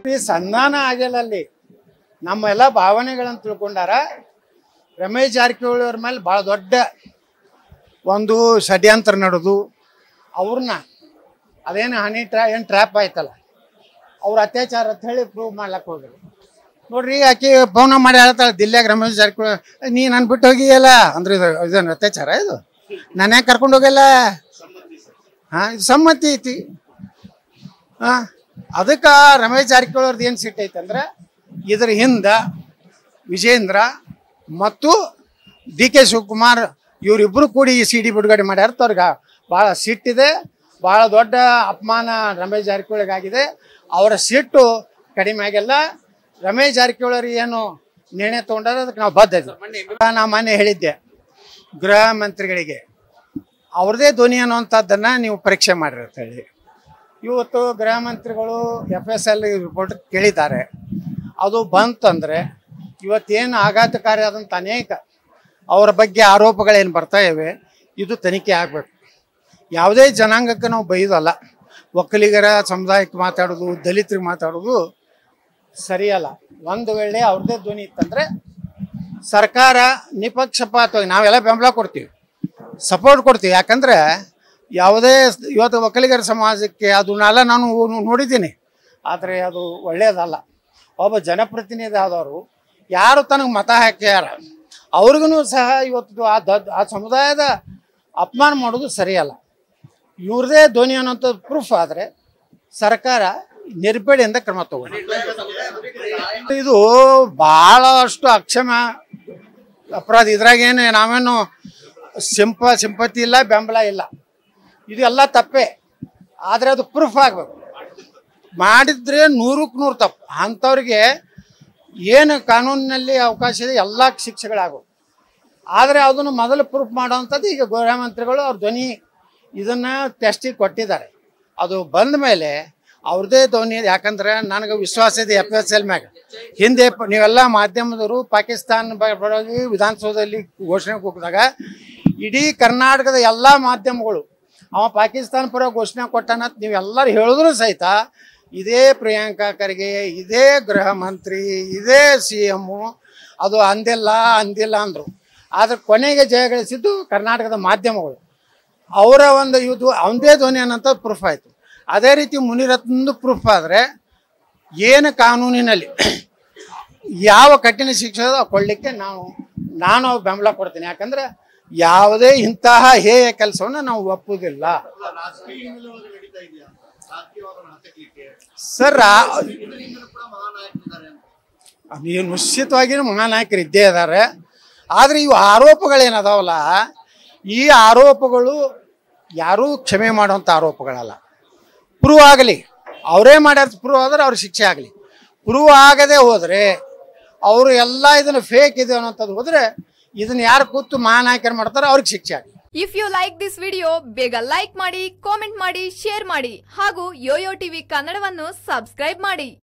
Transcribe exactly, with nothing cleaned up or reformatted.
BJP ಸಂಧಾನ ಆಗಿಲ್ಲ. ಅಲ್ಲಿ ನಮ್ಮೆಲ್ಲ ಭಾವನೆಗಳನ್ನು ತಿಳ್ಕೊಂಡಾರ. ರಮೇಶ್ ಜಾರಕಿಹೊಳಿ ಅವ್ರ ಮೇಲೆ ಭಾಳ ದೊಡ್ಡ ಒಂದು ಷಡ್ಯಂತ್ರ ನಡೆದು ಅವ್ರನ್ನ ಅದೇನು ಹನಿ ಟ್ರಾ ಏನು ಟ್ರ್ಯಾಪ್ ಆಯ್ತಲ್ಲ, ಅವ್ರ ಅತ್ಯಾಚಾರ ಅಂತ ಹೇಳಿ ಪ್ರೂವ್ ಮಾಡ್ಲಕ್ಕೆ ಹೋದ್ರು. ನೋಡ್ರಿ, ಆಕೆ ಫೋನ್ ಮಾಡಿ ಹೇಳ್ತಾಳೆ ದಿಲ್ಲಾಗ ರಮೇಶ್ ಜಾರಕಿಹೊಳಿ ನೀ ನಾನು ಬಿಟ್ಟು ಹೋಗಿಯಲ್ಲ ಅಂದ್ರೆ ಇದು ಇದನ್ನು ಅತ್ಯಾಚಾರ, ಇದು ನಾನು ಯಾಕೆ ಕರ್ಕೊಂಡು ಹೋಗಲ್ಲ? ಹಾಂ, ಇದು ಸಮ್ಮತಿ ಐತಿ. ಹಾಂ, ಅದಕ್ಕೆ ರಮೇಶ್ ಜಾರಕಿಹೊಳಿ ಅವ್ರದ್ದು ಏನು ಸಿಟ್ಟು ಐತಂದ್ರೆ ಇದ್ರ ಹಿಂದೆ ವಿಜೇಂದ್ರ ಮತ್ತು ಡಿ ಕೆ ಶಿವಕುಮಾರ್ ಇವರಿಬ್ಬರು ಕೂಡಿ ಈ ಸಿ ಡಿ ಬಿಡುಗಡೆ ಮಾಡ್ಯಾರ. ಅವ್ರಿಗೆ ಭಾಳ ಸಿಟ್ಟಿದೆ, ಭಾಳ ದೊಡ್ಡ ಅಪಮಾನ ರಮೇಶ್ ಜಾರಕಿಹೊಳಿಗಾಗಿದೆ. ಅವರ ಸಿಟ್ಟು ಕಡಿಮೆ ಆಗಿಲ್ಲ. ರಮೇಶ್ ಜಾರಕಿಹೊಳಿ ಏನು ನಿರ್ಣಯ ತೊಗೊಂಡಾರ ಅದಕ್ಕೆ ನಾವು ಬದ್ಧ ಇದ್ದೀವಿ. ನಾನು ಮೊನ್ನೆ ಹೇಳಿದ್ದೆ ಗೃಹ ಮಂತ್ರಿಗಳಿಗೆ ಅವ್ರದೇ ಧ್ವನಿ ಅನ್ನುವಂಥದ್ದನ್ನು ನೀವು ಪರೀಕ್ಷೆ ಮಾಡಿರಿ ಅಂತ ಹೇಳಿ. ಇವತ್ತು ಗೃಹ ಮಂತ್ರಿಗಳು ಎಫ್ ಎಸ್ ಎಲ್ ರಿಪೋರ್ಟ್ ಕೇಳಿದ್ದಾರೆ. ಅದು ಬಂತಂದರೆ ಇವತ್ತೇನು ಆಘಾತಕಾರಿ ಆದಂಥ ಅನೇಕ ಅವರ ಬಗ್ಗೆ ಆರೋಪಗಳೇನು ಬರ್ತಾ ಇವೆ, ಇದು ತನಿಖೆ ಆಗಬೇಕು. ಯಾವುದೇ ಜನಾಂಗಕ್ಕೆ ನಾವು ಬೈಯೋದಲ್ಲ. ಒಕ್ಕಲಿಗರ ಸಮುದಾಯಕ್ಕೆ ಮಾತಾಡೋದು, ದಲಿತರಿಗೆ ಮಾತಾಡೋದು ಸರಿಯಲ್ಲ. ಒಂದು ವೇಳೆ ಅವ್ರದ್ದೇ ಧ್ವನಿ ಇತ್ತಂದರೆ ಸರ್ಕಾರ ನಿಪಕ್ಷಪಾತವಾಗಿ ನಾವೆಲ್ಲ ಬೆಂಬಲ ಕೊಡ್ತೀವಿ, ಸಪೋರ್ಟ್ ಕೊಡ್ತೀವಿ. ಯಾಕಂದರೆ ಯಾವುದೇ ಇವತ್ತು ಒಕ್ಕಲಿಗರ ಸಮಾಜಕ್ಕೆ ಅದನ್ನೆಲ್ಲ ನಾನು ನೋಡಿದ್ದೀನಿ, ಆದರೆ ಅದು ಒಳ್ಳೆಯದಲ್ಲ. ಒಬ್ಬ ಜನಪ್ರತಿನಿಧಿ ಆದವರು ಯಾರು ತನಗೆ ಮತ ಹಾಕ್ಯಾರ ಅವ್ರಿಗೂ ಸಹ ಇವತ್ತು ಆ ದ ಆ ಸಮುದಾಯದ ಅಪಮಾನ ಮಾಡೋದು ಸರಿಯಲ್ಲ. ಇವ್ರದೇ ಧ್ವನಿ ಅನ್ನೋಂಥದ್ದು ಪ್ರೂಫ್ ಆದರೆ ಸರ್ಕಾರ ನಿರ್ಬೇಡೆಯಿಂದ ಕ್ರಮ ತಗೊಂಡು. ಇದು ಭಾಳಷ್ಟು ಅಕ್ಷಮ ಅಪರಾಧ. ಇದ್ರಾಗೇನು ನಾವೇನು ಸಿಂಪ ಸಿಂಪತಿ ಇಲ್ಲ, ಬೆಂಬಲ ಇಲ್ಲ, ಇದು ಎಲ್ಲ ತಪ್ಪೇ. ಆದರೆ ಅದು ಪ್ರೂಫ್ ಆಗಬೇಕು. ಮಾಡಿದ್ರೆ ನೂರಕ್ಕೆ ನೂರು ತಪ್ಪು. ಅಂಥವ್ರಿಗೆ ಏನು ಕಾನೂನಿನಲ್ಲಿ ಅವಕಾಶ ಇದೆ ಎಲ್ಲ ಶಿಕ್ಷೆಗಳಾಗವು. ಆದರೆ ಅದನ್ನು ಮೊದಲು ಪ್ರೂಫ್ ಮಾಡೋವಂಥದ್ದು ಈಗ ಗೃಹ ಮಂತ್ರಿಗಳು ಅವ್ರ ಧ್ವನಿ ಇದನ್ನು ಟೆಸ್ಟಿಗೆ ಕೊಟ್ಟಿದ್ದಾರೆ. ಅದು ಬಂದ ಮೇಲೆ ಅವ್ರದ್ದೇ ಧ್ವನಿ. ಯಾಕಂದ್ರೆ ನನಗೆ ವಿಶ್ವಾಸ ಇದೆ ಎಫ್ ಎಸ್ ಎಲ್ ಮ್ಯಾಗ. ಹಿಂದೆ ನೀವೆಲ್ಲ ಮಾಧ್ಯಮದವರು ಪಾಕಿಸ್ತಾನ ಬರೋಗಿ ವಿಧಾನಸೌಧದಲ್ಲಿ ಘೋಷಣೆ ಕೂಗಿದಾಗ ಇಡೀ ಕರ್ನಾಟಕದ ಎಲ್ಲ ಮಾಧ್ಯಮಗಳು ಅವ ಪಾಕಿಸ್ತಾನ ಪರ ಘೋಷಣೆ ಕೊಟ್ಟಾನಂತ ನೀವೆಲ್ಲರೂ ಹೇಳಿದ್ರು ಸಹಿತ ಇದೇ ಪ್ರಿಯಾಂಕಾ ಖರ್ಗೆ, ಇದೇ ಗೃಹ ಮಂತ್ರಿ, ಇದೇ ಸಿ ಎಮ್ಮು ಅದು ಅಂದಿಲ್ಲ ಅಂದಿಲ್ಲ ಅಂದರು. ಆದರೆ ಕೊನೆಗೆ ಜಯಗಳಿಸಿದ್ದು ಕರ್ನಾಟಕದ ಮಾಧ್ಯಮಗಳು. ಅವರ ಒಂದು ಇದು ಅವನದೇ ಧ್ವನಿ ಅನ್ನೋಂಥ ಪ್ರೂಫ್ ಆಯಿತು. ಅದೇ ರೀತಿ ಮುನಿರತ್ನಂದು ಪ್ರೂಫ್ ಆದರೆ ಏನು ಕಾನೂನಿನಲ್ಲಿ ಯಾವ ಕಠಿಣ ಶಿಕ್ಷೆ ಕೊಡಲಿಕ್ಕೆ ನಾವು ನಾನು ಬೆಂಬಲ ಕೊಡ್ತೀನಿ. ಯಾಕಂದರೆ ಯಾವುದೇ ಇಂತಹ ಹೇಯ ಕೆಲಸವನ್ನು ನಾವು ಒಪ್ಪುವುದಿಲ್ಲ ಸರ್. ನೀವು ನಿಶ್ಚಿತವಾಗಿ ಮಹಾನಾಯಕರು ಇದ್ದೇ ಇದ್ದಾರೆ. ಆದರೆ ಇವು ಆರೋಪಗಳೇನದಾವಲ್ಲ, ಈ ಆರೋಪಗಳು ಯಾರೂ ಕ್ಷಮೆ ಮಾಡುವಂಥ ಆರೋಪಗಳಲ್ಲ. ಪ್ರೂವ್ ಆಗಲಿ, ಅವರೇ ಮಾಡ್ಯಾರ, ಪ್ರೂವ್ ಆದ್ರೆ ಅವ್ರ ಶಿಕ್ಷೆ ಆಗಲಿ. ಪ್ರೂವ್ ಆಗದೆ ಹೋದರೆ ಅವರು ಎಲ್ಲ ಇದನ್ನು ಫೇಕ್ ಇದೆ ಅನ್ನೋಂಥದ್ದು ಹೋದರೆ ಇದನ್ನು ಯಾರು ಕೂತು ಮಹಾನಾಯಕರು ಮಾಡ್ತಾರೋ ಅವ್ರಿಗೆ ಶಿಕ್ಷೆ ಆಗಲಿ. If you like this video ಬೇಗ ಲೈಕ್ ಮಾಡಿ, ಕಾಮೆಂಟ್ ಮಾಡಿ, ಶೇರ್ ಮಾಡಿ ಹಾಗೂ ಯೋಯೋ ಟಿವಿ ಕನ್ನಡವನ್ನು ಸಬ್ಸ್ಕ್ರೈಬ್ ಮಾಡಿ.